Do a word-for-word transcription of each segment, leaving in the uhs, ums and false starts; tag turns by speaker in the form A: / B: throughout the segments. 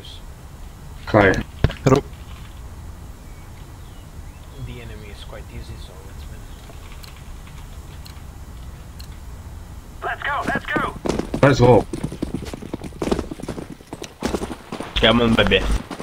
A: boys.
B: Hi.
A: The enemy is quite easy, so let's win.
C: Let's go, let's go!
B: Let's go.
D: Come on, baby.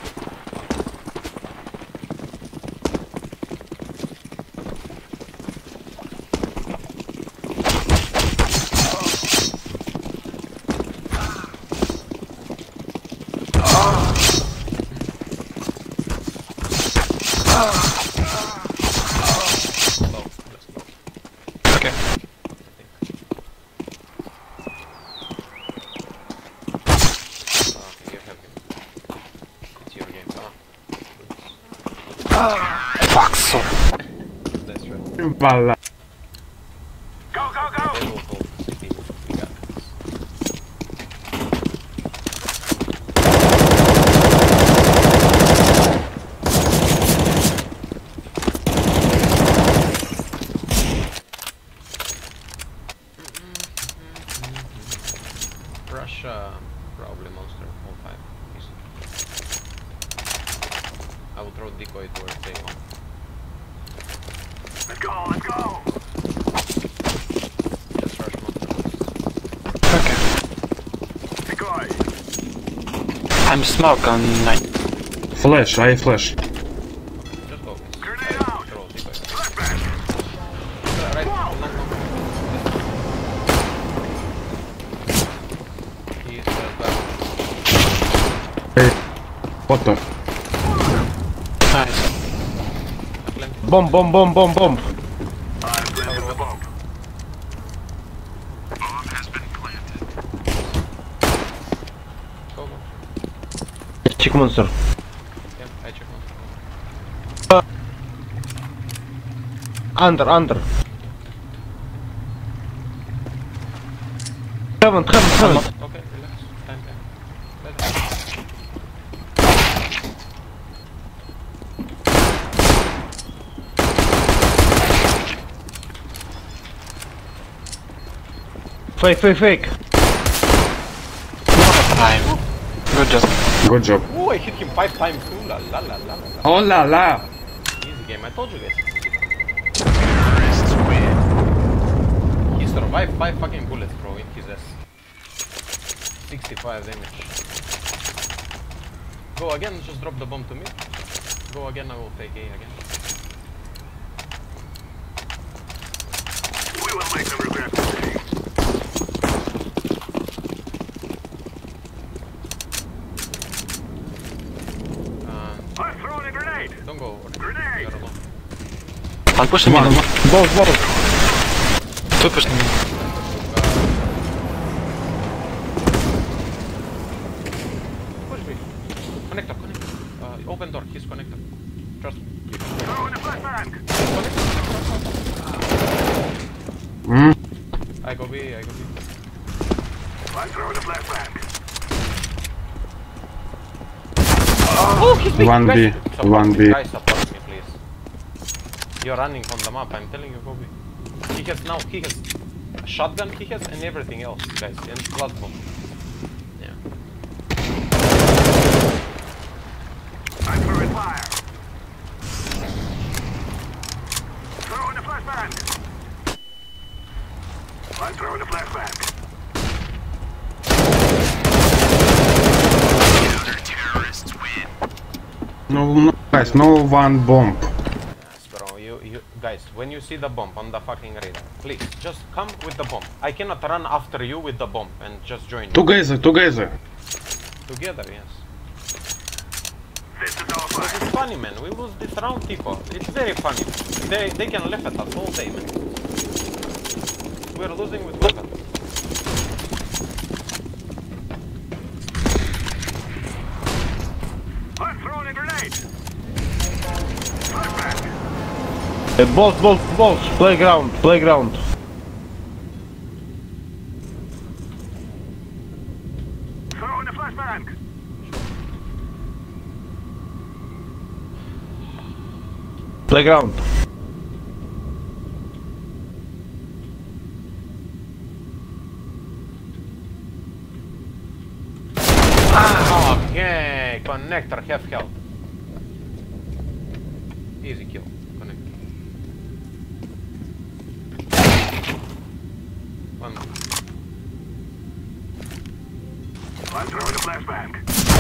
A: Okay.
D: Fuck, so.
A: That's right.
B: Balla.
C: Go, go, go!
A: They will hold city. We got this. Russia, probably monster, all five. Easy. I will throw decoy towards day one.
C: Let's go, let's go!
A: Just rush monster.
D: Okay.
C: Decoy!
D: I'm smoke on night.
B: Flash, I flash.
A: Just go.
C: Grenade
A: I
C: out!
A: throw decoy.
C: Flashback!
A: Right, long, long. He is uh, back.
B: Hey. What the?
D: Nice.
A: Plenty.
D: Bomb, bomb, bomb, bomb, bomb.
C: I'm planting the bomb. Bomb has been planted.
A: Go, go.
D: Check monster.
A: Yeah, I check one.
D: Under, under. Heaven, heaven, heaven.
A: Okay, relax. Time, time. Let it.
D: Fake, fake, fake. Time. Good job.
B: Good job.
A: Oh, I hit him five times. Ooh la la la la la.
B: Oh la la.
A: Easy game. I told you guys.
C: Terrorists win.
A: He survived five fucking bullets, bro, in his ass. sixty-five damage. Go again, just drop the bomb to me. Go again, I will take A again.
C: We will make them regret this game.
A: Uh,
C: I'm throwing a grenade!
A: don't go over there.
C: Grenade!
A: You're alone.
D: One push me.
B: One.
D: Both, both. Two push me.
A: Push me. Connector, connector. Uh, open door, he's connector. Trust me.
C: Throwing a flashbang!
B: Hmm.
A: I go B, I go B.
C: I'm throwing a flashbang.
A: Oh, he's big.
B: One
A: Guys,
B: B,
A: support
B: one
A: me.
B: B.
A: Guys, support me, please. You're running on the map, I'm telling you, go B. He has now, he has a shotgun, he has, and everything else, guys, and blood bomb. Yeah.
C: I'm throwing fire. Throwing a flashbang. I'm throwing a flashbang. Counter-terrorists win.
B: No, no, guys, no one bomb.
A: Yes, bro, you, you, guys, when you see the bomb on the fucking radar, please, just come with the bomb. I cannot run after you with the bomb and just join you.
B: Together, together.
A: Together, yes.
C: This is all
A: But
C: fire.
A: it's funny, man. We lose this round, Tico. It's very funny. They they can laugh at us all day, man. We're losing with laugh at us.
C: I'm throwing a grenade. Flashbang.
D: Uh, both, both, both. Playground, playground.
C: Throwing a flashbang.
D: Playground.
A: Okay, Connector, have help. Easy kill. Connector. One.
C: I'm throwing a flashbang.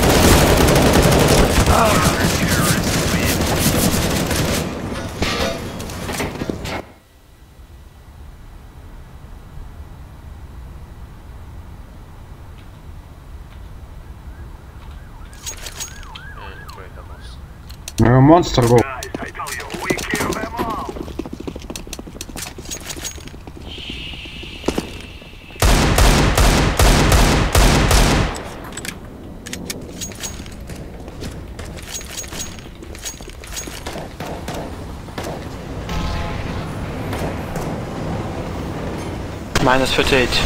A: And great loss.
B: Uh, monster go.
C: Guys, I tell you, we kill them all.
E: Minus forty-eight.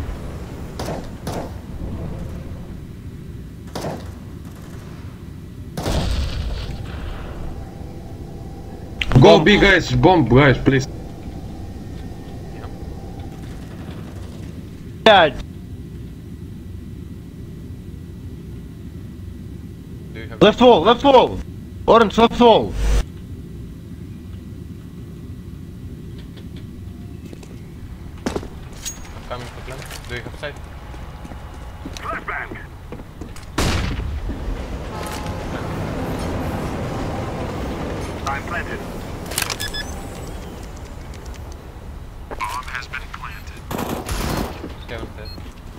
B: Go B guys, bomb guys, please.
D: Yeah.
A: Do you have
D: Left wall, left wall. Orange, left wall.
A: coming to plant? Do you have sight?
C: Flashbang. I'm planted. Bomb has been planted.
A: Scaven dead.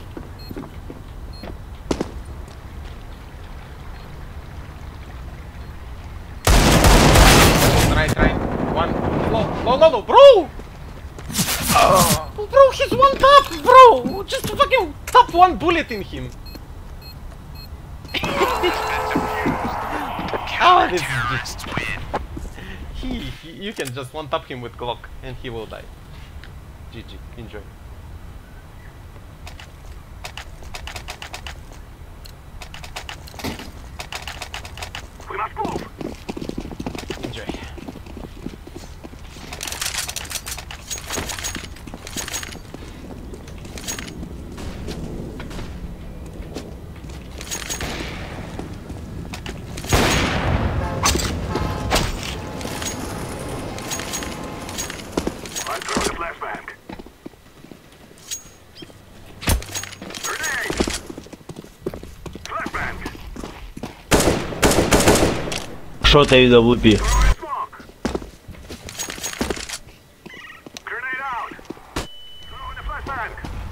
A: Right, right. One. Low, low, low, low, bro! Oh, bro, he's one tap, bro! Just fucking tap one bullet in him. Ah, this is he, he, you can just one tap him with Glock and he will die. G G, enjoy.
C: We must move.
A: Enjoy.
C: I'm throwing a flashbang. Grenade. Flashbang.
D: Shot A W P.
C: Throwing smoke. Grenade out. Throwing a flashbang.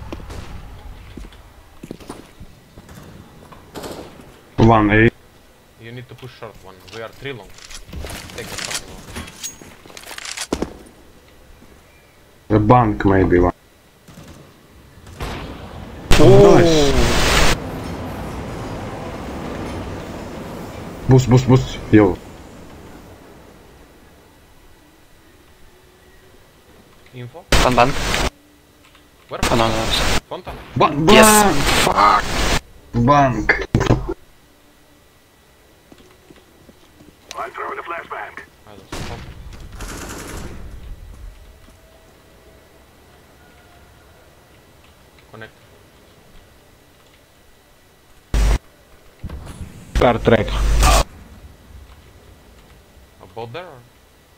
B: One A.
A: You need to push short one. We are three long. Take the short one.
B: The bank maybe one.
D: Oh.
B: Nice. Boost, boost, boost. Yo.
A: Info?
E: One bank.
A: Where?
E: Oh no, no.
A: Fonta?
B: Bank.
E: Yes.
B: Fuck. Bank.
C: I'm throwing a flashbang.
A: I don't know. Connect.
D: Car track.
A: A boat there or?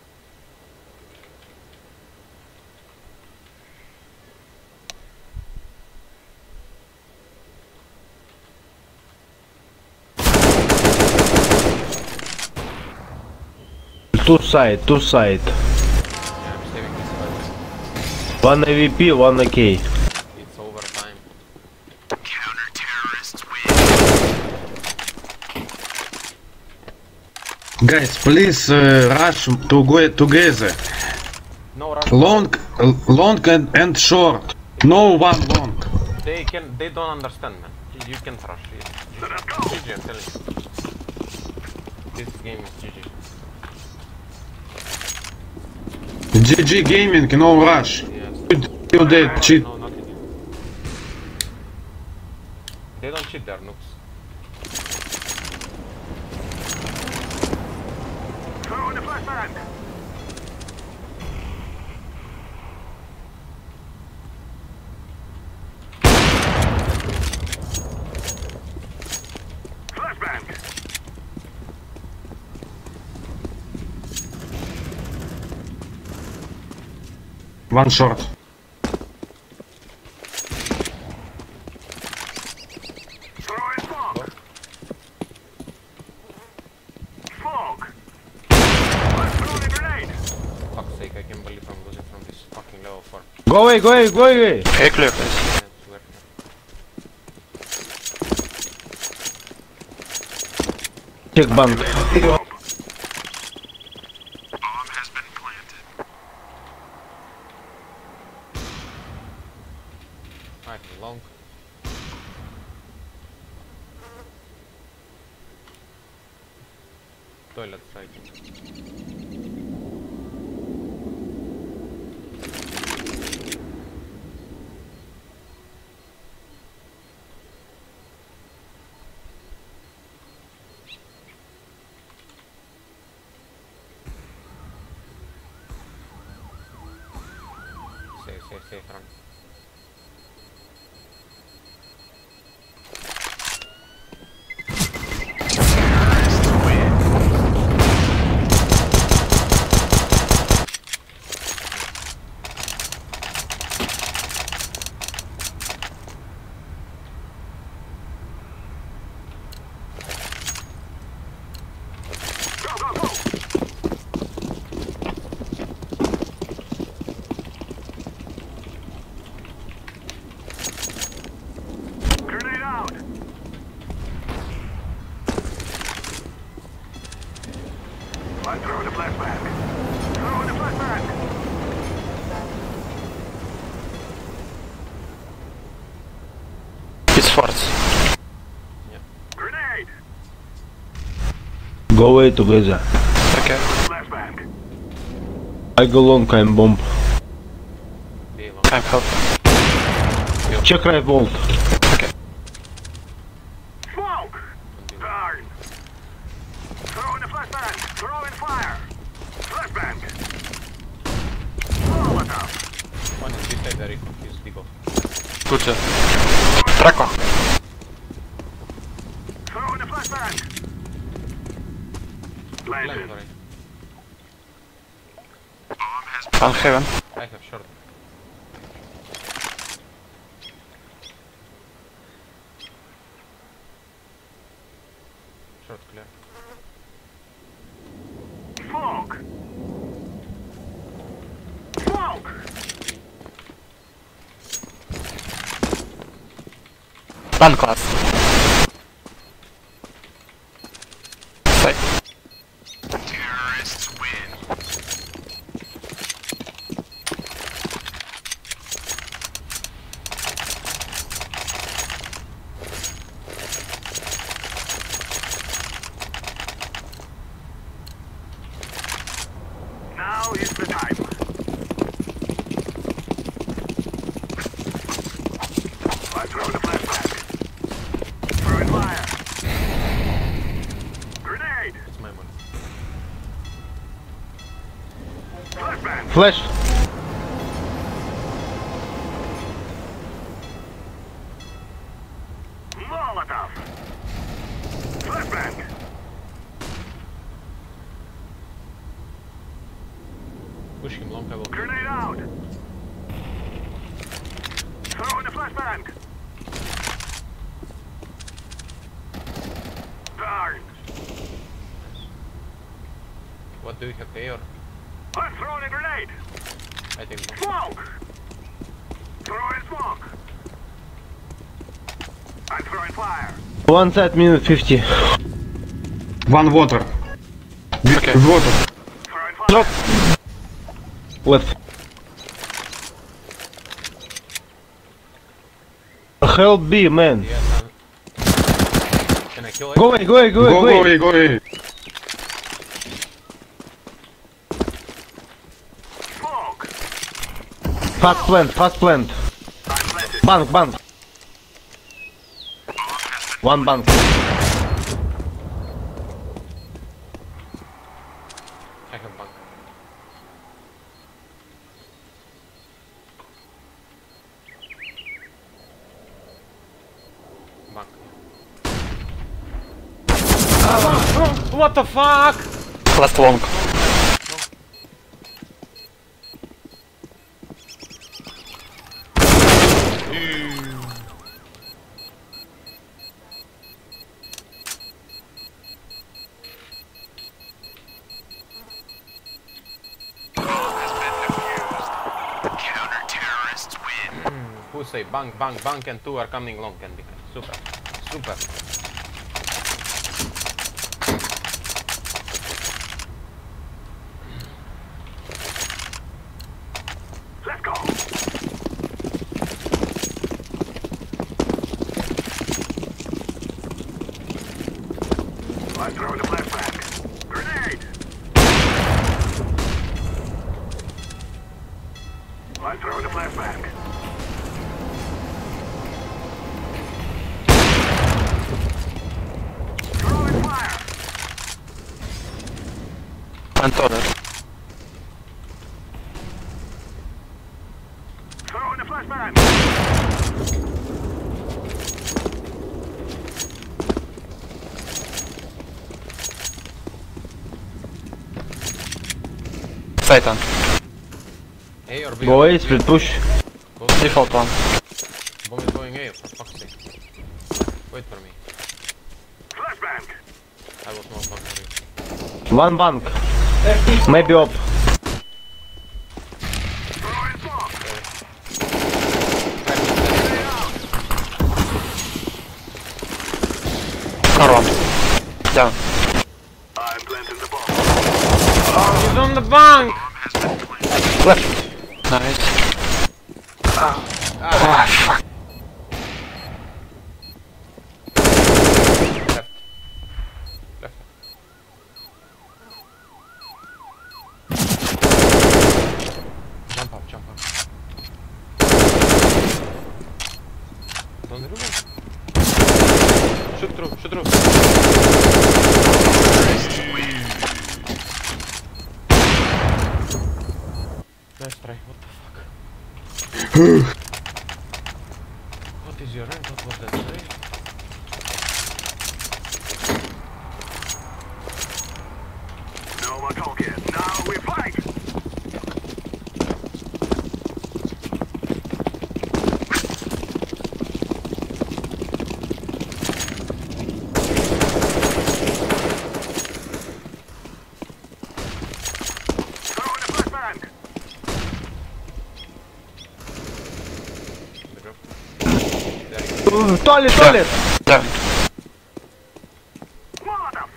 D: Two side, two side.
A: Yeah, I'm saving this fight.
D: One A V P, one A K.
A: It's overtime.
C: Counter-terrorists win.
B: Guys, please uh, rush to go together.
A: No rush.
B: Long, long and, and short. No one long.
A: They can. They don't understand, man. You can rush. Yes.
C: Let us go.
A: G G, I'm telling you. This game is G G.
B: G G gaming, no rush.
A: Yes.
B: You dead, cheat.
A: No, nothing. They don't cheat, they're noobs.
C: Throwing a flashbang. Flashbang.
B: One short.
C: Throw in smoke. Smoke. I'm throwing a grenade.
A: Fuck's sake, I can't believe I'm losing from this fucking level four.
D: Go away, go away, go away!
E: Okay, clear, please.
D: Check bank.
C: Bomb has been planted.
A: Right, long. Toilet side. Safe, safe, safe, run.
C: Go, go, go. Grenade out. I'm throwing a flashbang. Throwing a flashbang.
E: It's forts.
C: Grenade.
D: Go away together.
E: Okay.
C: Flashbang.
D: I go long, I'm bomb.
A: Be long.
E: I'm help.
D: Check right vault.
C: Smoke. Darn. Throwing a flashbang. Throwing fire. Flashbang. Molotov.
A: One is this side, very confused people.
E: Good job. Track one.
C: Throwing a flashbang.
A: Plan,
C: Planted.
A: sorry.
E: One heaven.
A: I have short. Short clear.
C: Smoke. Smoke.
E: One class. Safe.
C: Terrorists win. Now is the time. I'm throwing a flashbang. Throwing fire. Grenade.
A: It's my money.
C: Flashbang.
D: Flash.
C: Molotov. Flashbang.
A: Push him long, I will.
C: Grenade out. Throwing a flashbang. Darn.
A: What do you have there?
C: I'm throwing a grenade.
A: I think long.
C: Smoke. Throwing smoke. I'm throwing fire.
D: One side minute fifty.
B: One water.
E: Okay.
B: Water.
C: Throwing fire.
D: Left. Help B, man.
A: Yeah, son. Can I kill it?
D: Go away, go away, go away,
B: Go,
D: go
B: go
D: away.
B: away, go away.
C: Smoke.
D: Fast plant, fast plant.
C: I'm planted.
D: Bank, bank. One bank.
A: I have bunk. Bunk. What the fuck?
E: Last long.
A: Who say bang, bang, bang, and two are coming long and behind. Super, super.
C: Let's go. I'm throwing the flashback. Grenade. I'm throwing the flashback. Throwing fire.
E: One taller.
C: Throwing the flashback.
E: Satan.
A: A or B?
D: Go A, split push.
A: Go
E: Default one.
A: Bomb is going A, for fuck's sake. Wait for me.
C: Flashbang.
A: I will smoke back for you.
D: One bank. Maybe up.
C: Throwing bomb.
E: Car one. Down.
C: I'm planting the bomb.
A: He's on the bank!
E: Left. Nice. Ah, fuck.
A: Left. Left. Jump up, jump up. Don't remove. Shoot through, shoot through. Nice try, what the fuck? What is your rank? What was that tray?
C: No more talking. Now we fight. Throwing the flashbang.
D: Uh, toilet, toilet.
E: Down.
C: Molotov.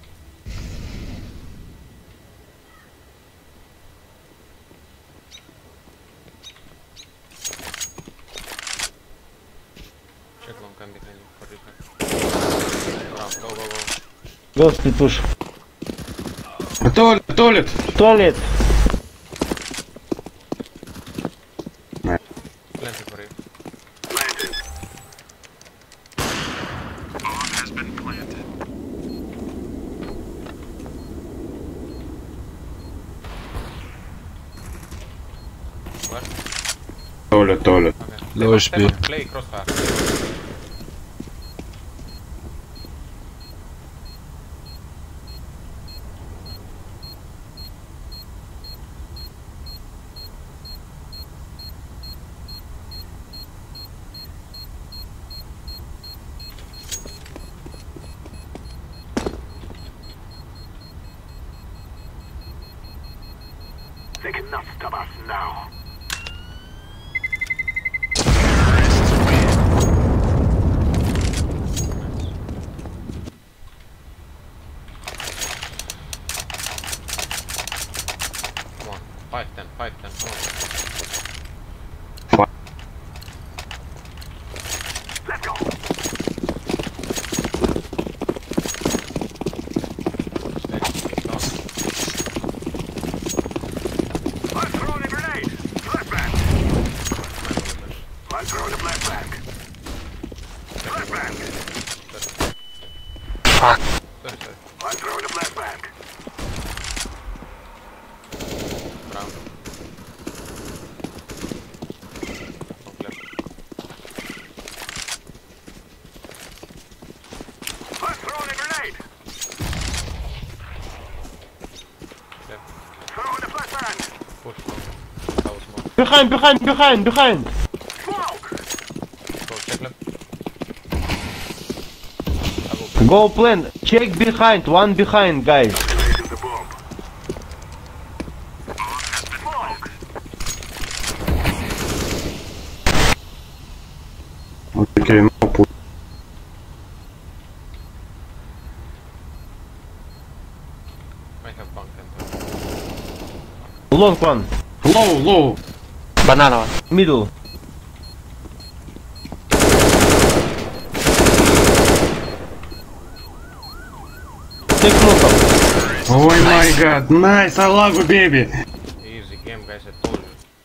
A: Check long cam behind you for repair. Go, go, go.
D: Go split push.
B: Toilet, toilet.
D: Toilet.
A: Plenty for you.
C: Planted. Bomb has been planted.
A: Where?
B: Toilet, toilet.
A: Okay.
F: Low H P.
A: Stefan, play crossfire.
C: They cannot stop us now.
A: Come on. Fight them, fight them. Come on.
C: Let's go. I'm throwing a grenade. Flashbang. I'm throwing a flashbang. Flashbang.
E: Fuck.
A: Sorry, sorry.
C: I'm throwing a flashbang.
A: Brown. Long left.
C: I'm throwing a grenade.
A: Left.
C: Throwing a flashbang.
A: Push long. That was more.
D: Behind, behind, behind, behind.
C: Smoke.
D: Go plant. Check behind. One behind, guys.
C: Placing the bomb. Smoke.
B: Okay, no push.
A: I have bunk and
D: Long one.
B: Low, low.
E: Banana one.
D: Middle. Take Molotov.
B: Oh my god, nice, I love you, baby.
A: easy game, guys. I told you.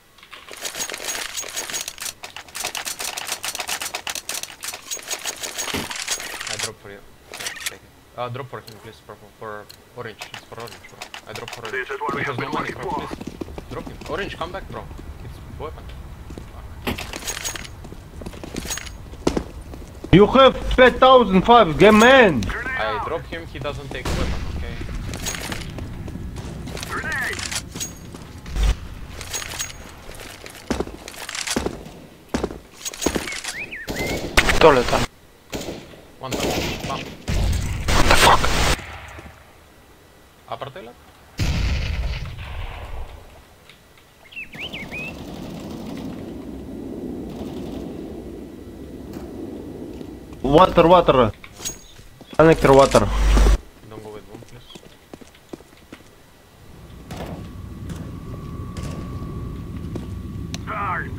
A: I drop for you. Okay, take it. Uh, drop for him, please. For, for orange. It's for orange, bro. I drop for orange.
C: This is what we
A: He has
C: have
A: no
C: been
A: money,
C: looking
A: bro.
C: for.
A: Please. Drop him. Orange, come back, bro. It's weapon.
D: You have five thousand five. Game man.
A: I drop him. He doesn't take weapon. Okay.
C: Grenade.
E: Toilet one.
A: One time. Bam.
E: What the fuck?
A: Upper toilet.
D: Water, water. Connector, water.
A: Don't go with boom, please.
C: Time.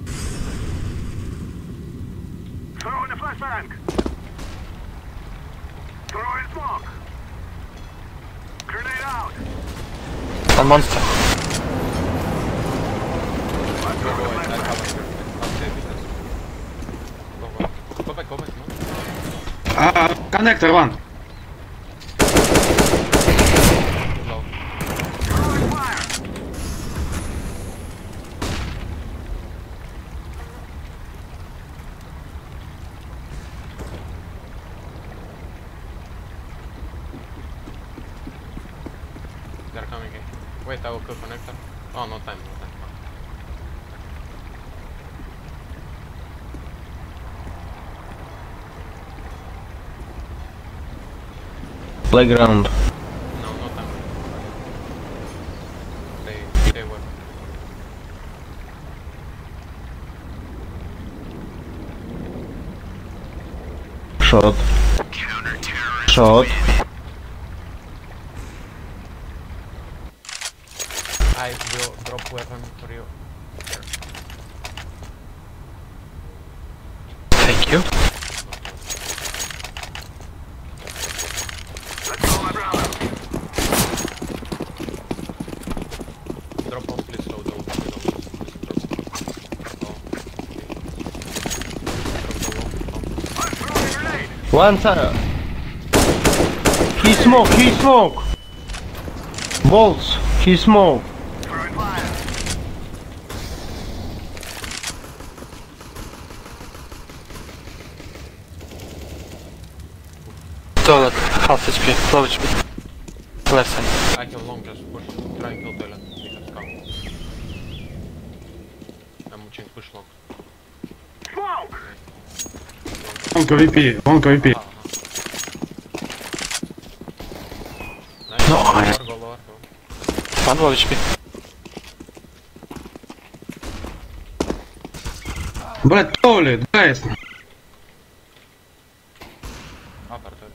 C: Throw in the flashbang. Throw in smoke. Grenade out.
E: One monster.
C: I'm
A: Go,
C: throwing
A: go,
C: the
A: I, I
C: flashbang.
A: have it. I'll save it. Go, go. Go back, go back, man.
B: Uh, connector one.
A: Low.
C: Throwing fire.
A: They're coming in. Wait, I will kill connector. Oh, no time, no time.
D: Playground.
A: No, no time. Stay, stay well.
D: Shot. Shot.
A: I will drop weapon for you. Here.
E: Thank you.
C: Let's go, my brother.
A: Drop off, please. Slow down. Slow down. Drop. Oh. Drop the wall.
C: I'm throwing a grenade.
D: One side. He smoke, he smoke. Bolts, he smoke.
C: Throwing fire.
E: Toilet. Half H P. Low H P. Left side.
A: I have long, just push. Try and kill toilet. He has come. I'm watching push long.
C: Smoke.
B: Long V P, long V P.
A: Ah, nice.
E: No,
A: Lower,
E: I-
A: go, lower, go.
E: One low H P.
B: Блять, туалет, guys.
A: Upper toilet.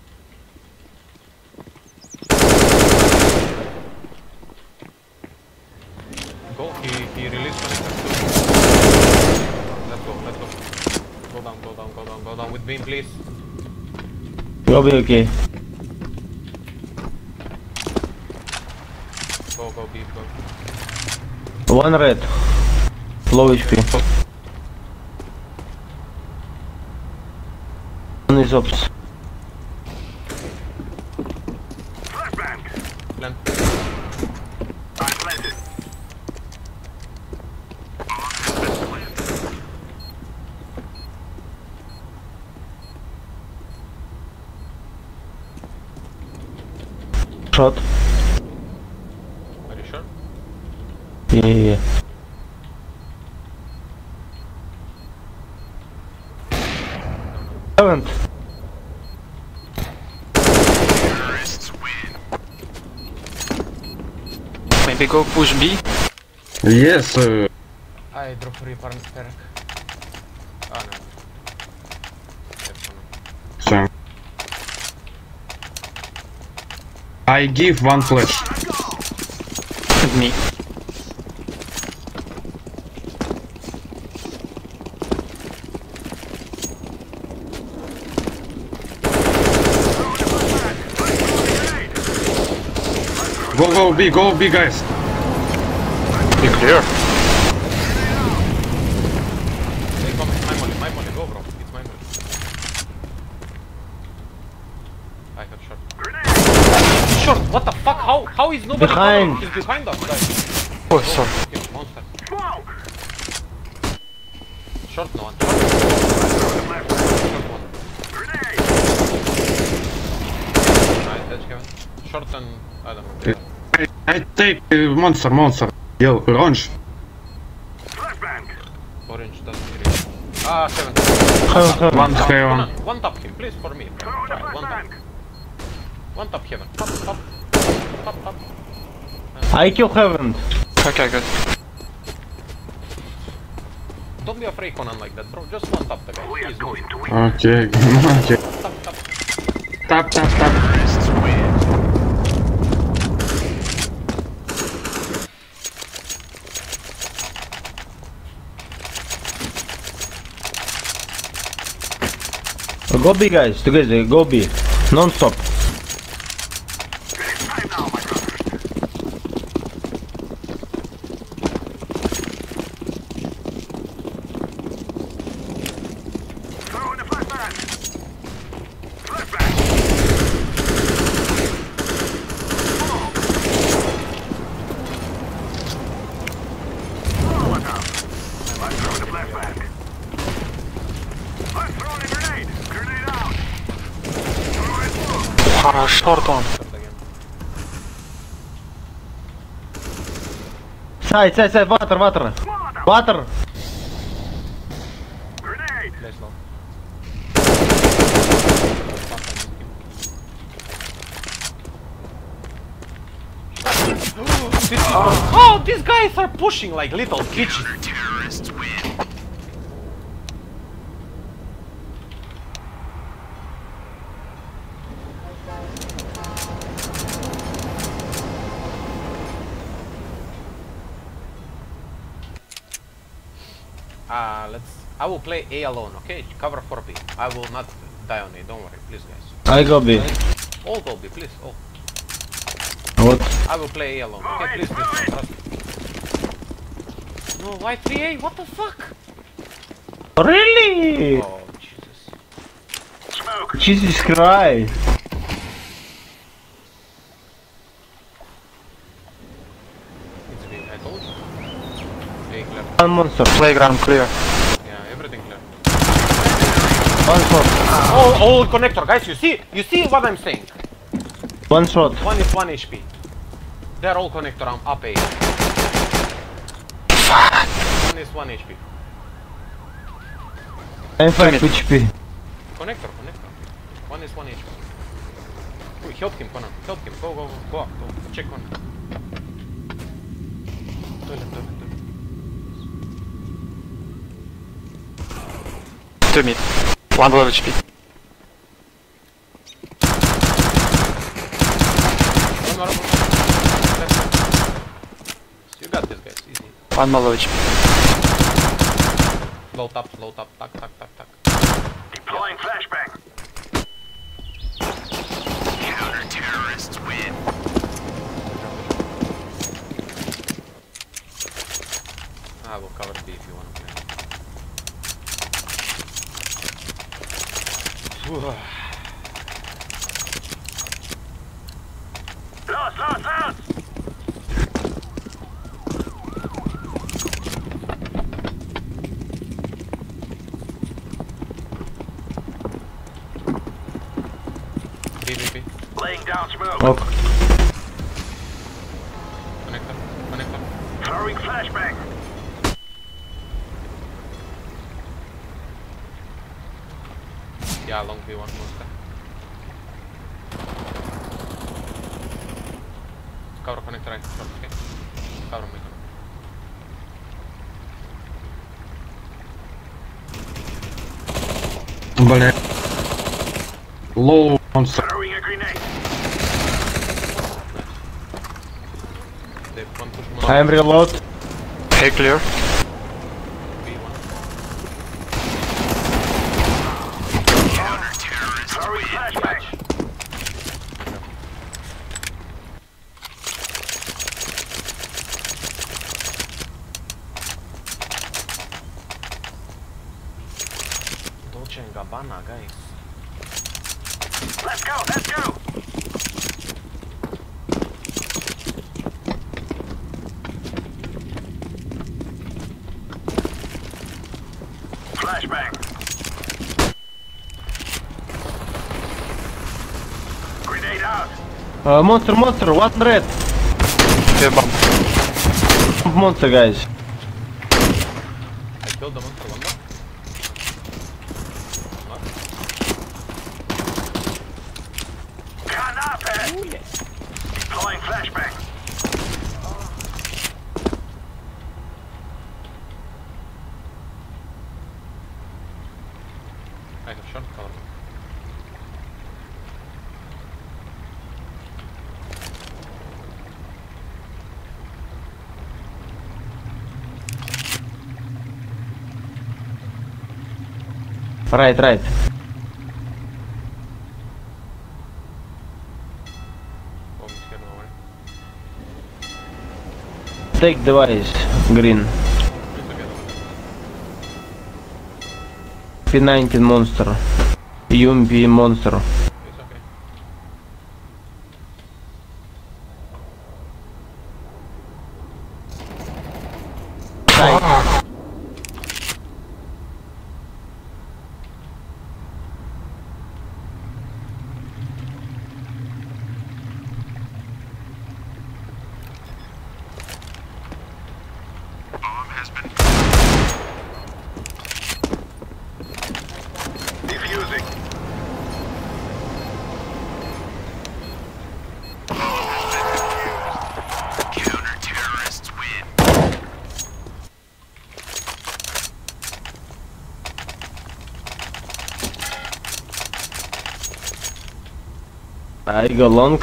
A: Go, he, he released connector too. Let's go, let's go. Go down, go down, go down, go down with beam, please.
D: You'll be okay.
A: Go, go, beam, go.
D: One red. Low H P. One is ops.
C: Flashbang.
A: Plant.
C: I'm planted.
D: Shot.
A: Are you sure?
D: Yeah, yeah, yeah. Haven't.
E: Can we go push B?
B: Yes, uh,
A: I drop Reaper and Perk. Ah, no.
B: so. I give one flash.
E: Me.
B: Go, go B, go B, guys.
E: Be clear.
A: Hey, come, it's my molly, my molly, go bro, it's my molly. I have shot. Short, what the fuck? How how is nobody
D: Behind.
A: covered? He's behind us, guys.
E: Oh, sorry.
A: Okay, monster.
C: Smoke!
A: Short no one. Short one.
C: Grenade!
A: Nice, that's Kevin. Short and I don't know.
B: I, I take uh, monster, monster. Yellow, orange.
C: Flashbang!
A: Orange doesn't reach. Ah, seven.
B: One
A: Tap,
B: heaven.
A: Conan, one tap him, please, for me.
C: Throw in the
A: Try, one tap.
C: flashbang!
A: One tap heaven. Tap, tap. Tap, tap.
D: I kill heaven.
E: Okay, good.
A: Don't be afraid, Conan, like that, bro. Just one tap the guy.
C: We are
A: Please move.
C: going to win.
B: Okay, okay.
A: Tap, tap.
B: Tap, tap, tap.
D: Go B, guys, together, go B. Non-stop.
C: It's time now, my brothers. Throw in the flashbang! Flashbang! Molotov! I'm throwing the flashbang. I'm throwing a grenade! Grenade out! Throw in smoke!
E: Ah, short one.
A: Short again.
D: Side, side, side, water, water.
C: Molotov!
D: Water.
C: Grenade!
A: Place low. This- oh, these guys are pushing like little bitches. Uh, let's. I will play A alone, okay? Cover for B. I will not die on A. Don't worry, please, guys.
D: I go B.
A: All go B, please. All.
D: What?
A: I will play A alone, okay? Please, please. Trust me. No, why three A? What the fuck?
D: Really?
A: Oh, Jesus.
C: Smoke!
D: Jesus Christ.
A: It's B. I told you. A clear.
D: One monster.
E: Playground clear.
A: Yeah, everything clear.
D: One shot.
A: All, all connector, guys. You see? You see what I'm saying?
D: One shot.
A: One is one H P. They're all connector. I'm up A. One is one H P.
D: I'm five H P.
A: Connector, connector. One is one H P. Oi, help him, Conan. Help him. Go, go, go, go up. Go. Check on. Toilet, toilet, toilet.
E: Two mid. One low H P.
A: One more. Left. You got this, guys. Easy.
E: One more low H P.
A: Low tap, low tap. Tack, tack, tack, tack.
C: Deploying flashbang! Counter-terrorists win!
A: I will cover B if you want to play.
C: Lost, lost, lost!
A: B, B, B.
C: Laying down smoke.
D: Ok.
A: Connector, connector.
C: Throwing flashbang.
A: Yeah, long B one monster. Cover connector right, short, okay? Cover me.
B: Бля. Low monster.
C: Throwing a grenade.
A: They want to push
D: I am reload.
E: A clear.
A: B one.
C: Throwing flashbang.
A: Dolce and Gabbana, guys.
C: Let's go, let's go. Flashbang. Grenade out.
D: Uh, monster, monster, one red.
E: Yeah, bomb.
D: Monster, guys.
A: I killed the monster one more. What?
C: Canapé. Deploying flashbang.
A: I have short cover.
D: Right, right.
A: Bomb is here, don't worry.
D: Take device, green.
A: It's okay.
D: P nineteen monster. U M P monster.
A: It's okay.
D: Right.
C: Defusing. Counter-terrorists win.
D: I go long.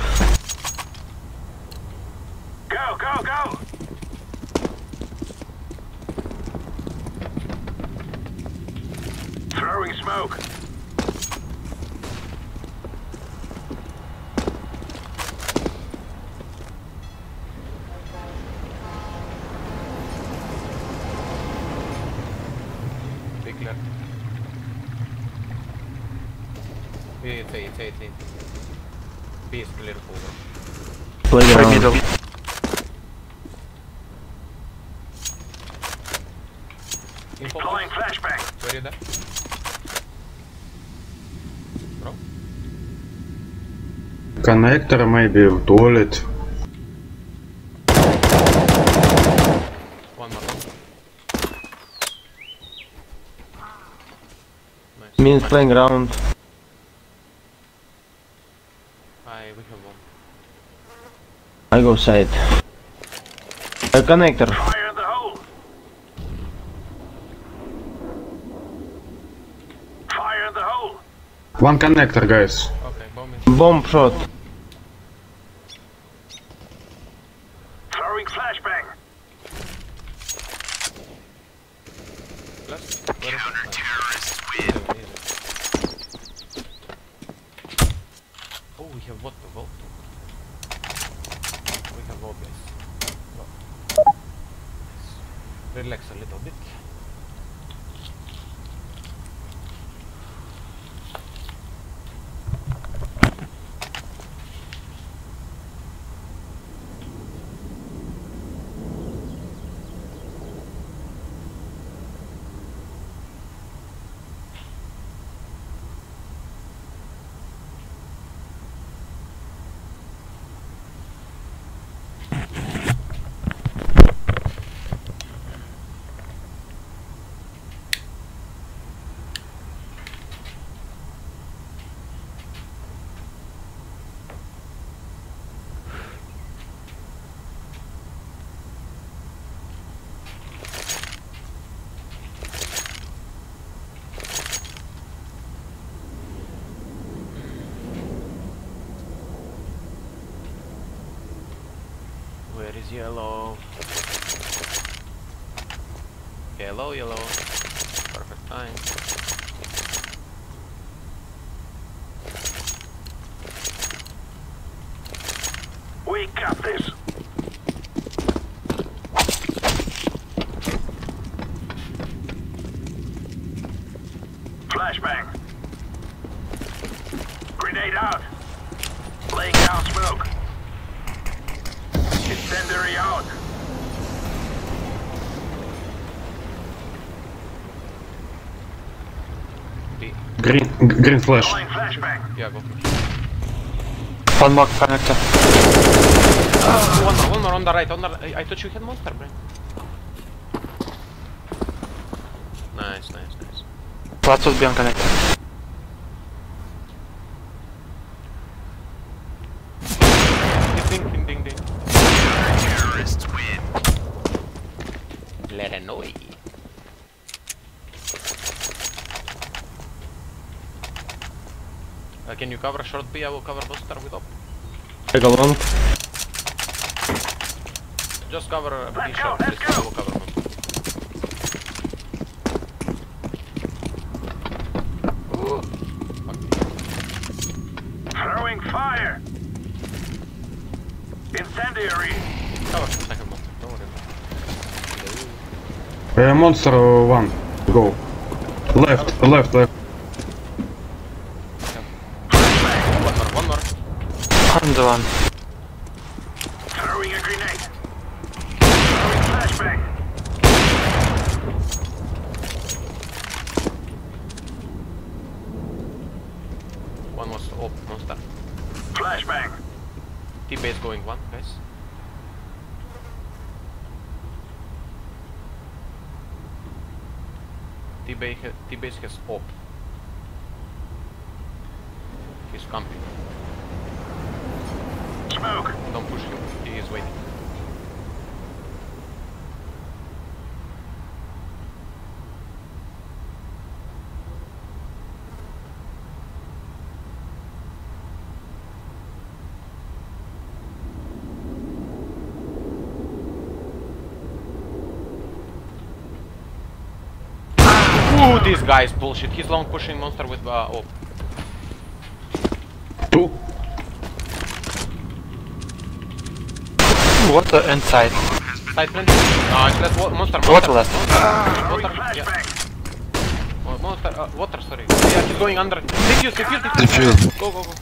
C: Go, go, go. Throwing smoke.
A: Be clear. B, it's A, it's A, it's A. B is clear over.
E: Right
D: Playground.
E: middle.
A: Info.
C: Deploying flashbang.
A: Where you there? Bro?
B: Connector maybe в toilet.
A: One more. Nice.
D: Means playing around.
A: Aye, we have one.
D: I go side. A connector.
C: Fire in the hole. Fire in the hole.
B: One connector, guys.
A: Okay, bomb is.
D: Bomb shot.
C: Throwing flashbang.
A: Left. Where is it?
C: Terrorists
A: Easy, easy. Oh, we have what to vote. We have vote, guys. Go. Nice. Relax a little bit. Where is yellow? Yellow, yellow. Perfect time.
C: We got this. Flashbang. Grenade out. Laying down smoke. Incendiary out.
A: B.
B: Green, g- green flash.
C: Throwing flashbang.
A: Yeah, go.
E: One more connector.
A: One more, one more on the right. On the I, I thought you had monster, brain. Nice, nice, nice.
E: Lots will be on connector.
A: Ding, ding, ding, ding.
C: Terrorists win.
A: Let it know. Uh, can you cover short B? I will cover monster with up.
D: Take a long.
A: Just cover uh, B
C: Let's go,
A: short.
C: let's
A: This I
C: go.
A: will cover monster.
C: Throwing fire. Incendiary.
A: Cover second monster. Don't worry.
B: Uh, monster one. Go. Left, left, left.
A: One more, one more.
E: On the one.
C: Throwing a grenade. Throwing flashbang.
A: One was up, monster.
C: Flashbang.
A: T-base going one, guys. T-base ha T-base has op. He's camping.
C: Smoke.
A: Don't push him. He is waiting. Ooh, this guy is bullshit. He's long pushing monster with uh, op.
B: Two.
E: Water inside.
A: Side plant. Nice, let's wa monster. Monster.
E: Water left.
C: Throwing
A: Water. Yeah.
C: flashbang.
A: Oh, monster. Uh, water. Sorry. Yeah, he's going under. Defuse. Defuse. Defuse.
E: Defuse.
A: Go. Go. Go.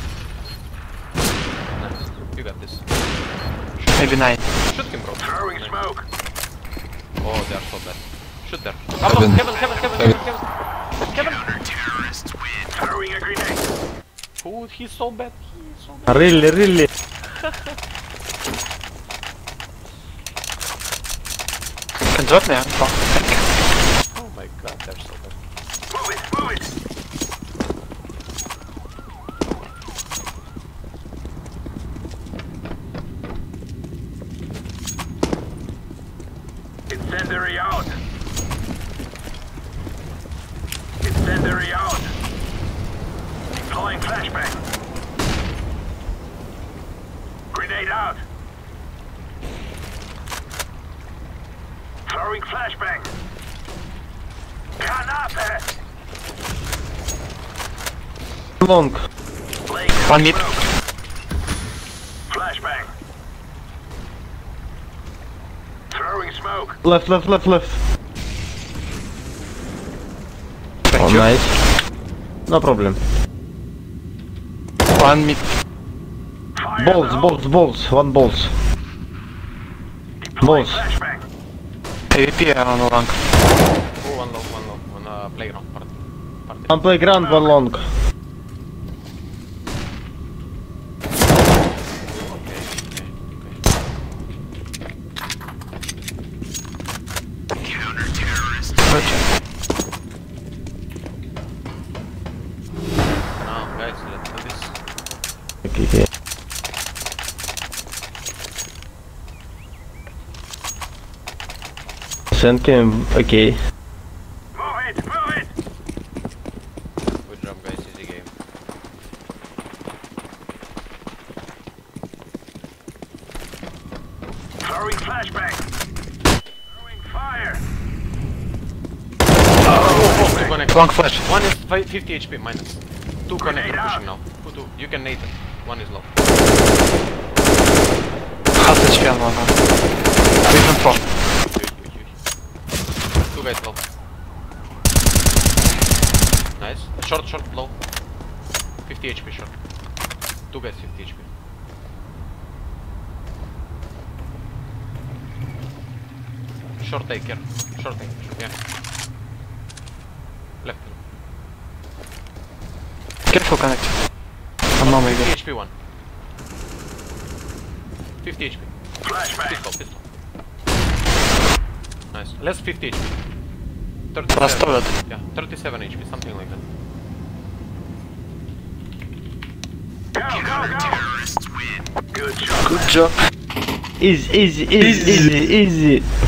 A: Nice. You got this.
E: Maybe nine.
A: Shoot him, bro.
C: Throwing
A: Nice.
C: smoke.
A: Oh, they are so bad. Shoot there. Heaven. Heaven. Heaven. Heaven. Heaven. Heaven. Heaven.
C: Terrorists win. Throwing a grenade.
A: Oh, he's so bad. He's so bad.
D: Really, really.
E: Can drop me. I'm
A: Oh my god, they're so bad.
C: Move it. Move it. Incendiary out. Incendiary out. Deploying flashbang. Grenade out. Throwing flashbang. Granate.
D: Long.
C: Laying down
E: One mid.
C: smoke. Flashbang. Throwing smoke.
D: Left, left, left, left.
E: Thank
D: Oh,
E: you.
D: nice. No problem.
E: One mid.
C: Fire
D: Balls,
C: low.
D: balls, balls. One balls.
C: Deploying
D: balls.
C: flashbang.
E: A V P on the long.
A: Oh, one low, one low. On uh, playground part. Party.
D: One playground, one long.
A: Okay, okay, okay. Now, guys, let's do this.
D: Okay, okay. Send him. Okay.
C: Move it. Move it.
A: Good job, guys. Easy game.
C: Throwing flashbang. Throwing fire.
A: Oh, two connect.
E: Long flash.
A: One is fi- fifty H P minus. Two connector pushing now. Two, two. You can nade it. One is low.
E: Half H P on one. We can fall.
A: Two guys low. Nice. Short, short, low. fifty H P short. Two guys fifty H P. Short taker. Short taker. Yeah. Left.
E: Careful connect. One more maybe.
A: fifty H P one. fifty H P.
C: Flashbang.
A: Pistol, pistol. Nice. Less fifty H P.
E: Last
A: thirty-seven.
E: turret.
A: Yeah, thirty-seven H P, something like that.
C: Go, go, go. Good job.
E: Good job.
D: Easy, easy, easy, easy, easy.